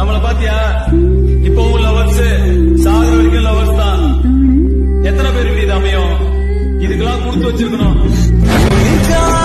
நம்மள பாத்தியா? இப்பவும் லவர்ஸ், சாகுற வரைக்கும் லவர்ஸ் தான். எத்தனை பேருக்கு இது அமையும்? இதுக்கெல்லாம் கொடுத்து வச்சிருக்கணும்.